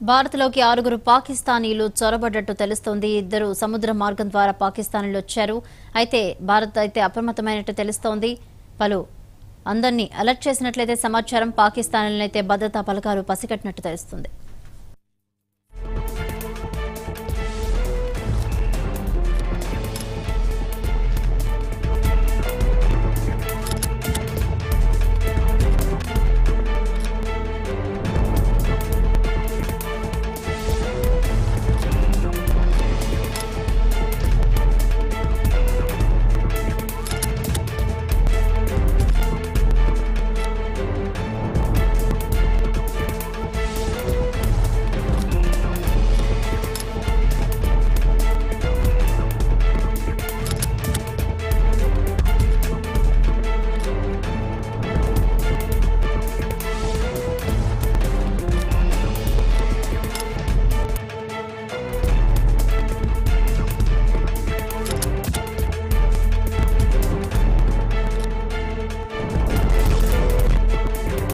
భారత్లోకి 6 పాకిస్తానీలు చొరబడ్డట్టు తెలుస్తోంది. ఇద్దరు సముద్ర మార్గం ద్వారా పాకిస్తాన్లో వచ్చారు. అయితే భారత్ అప్రమత్తమైనట్టు తెలుస్తోంది. పలు అందరినీ అలర్ట్ చేసినట్లయితే సమాచారం. పాకిస్తాన్లనైతే భద్రతా బలగాలు పసిగట్టినట్టు తెలుస్తుంది.